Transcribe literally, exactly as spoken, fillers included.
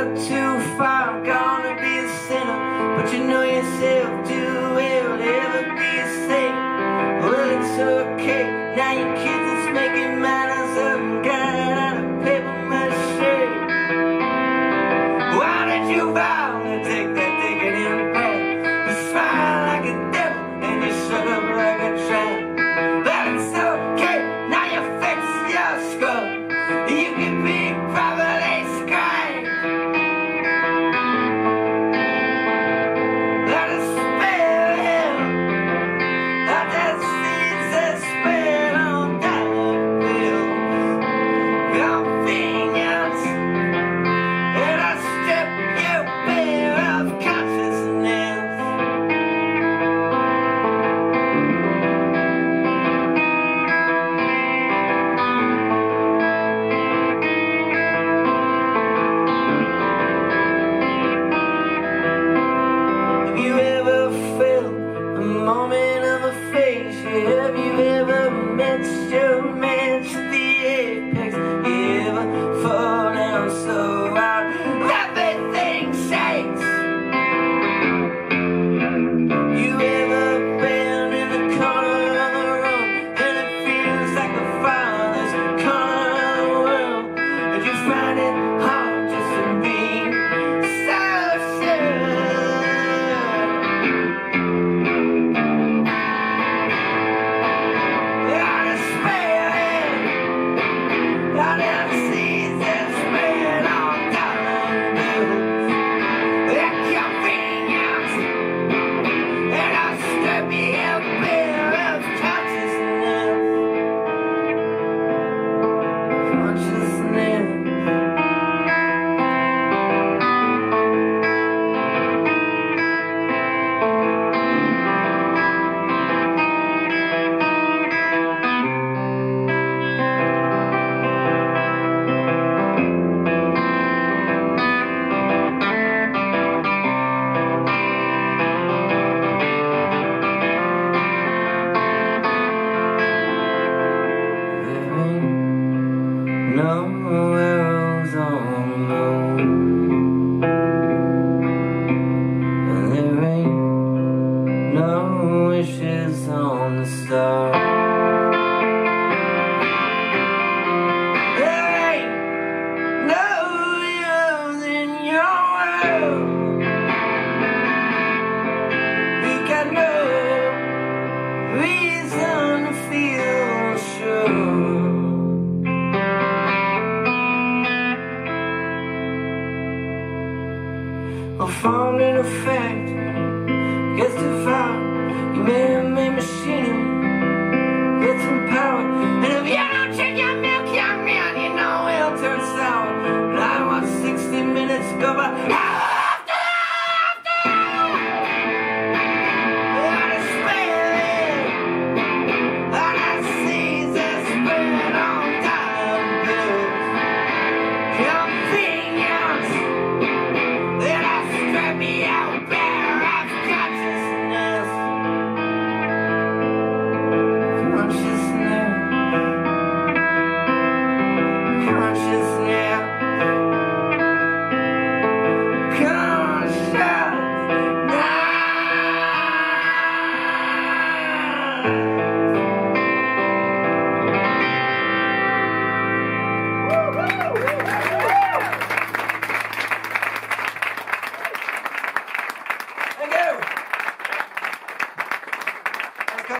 go too far, gonna be a sinner, but you know yourself too well to ever be a saint. Well, it's okay, now your kids is making manners up and got out of paper mache. Why did you vow to take that ticket in back? You smile like a devil and you shut up like a tramp. But it's okay, now you fix your skull, you can be properly scribed. Let us spare him of the seeds that spread on dollar bills. Convenience, it'll strip you bare of consciousness. Have you ever felt a moment of a phase? Have you ever met your match at the apex? You ever fall down so hard everything shakes? You ever been in the corner of the room and it feels like the farthest corner of the world? Did you find it hard just to be so sure? Let us spare him of the seeds that spread on dollar bills. Their convenience, it'll strip you bare of consciousness. Consciousness. There ain't nowhere else on the moon, and there ain't no wishes on the stars. There ain't no use in your world. You got no reason to feel sure. Well, formed in effect, gets too far. You man-made machinery, get some power. And if you don't drink your milk, young man, you know it'll turn sour. And I watch sixty minutes go by. After, after, let us spare it. Let us seize that spread on dollar bills. Convenience, let us strip me out bare of consciousness. Consciousness. Consciousness. Consciousness.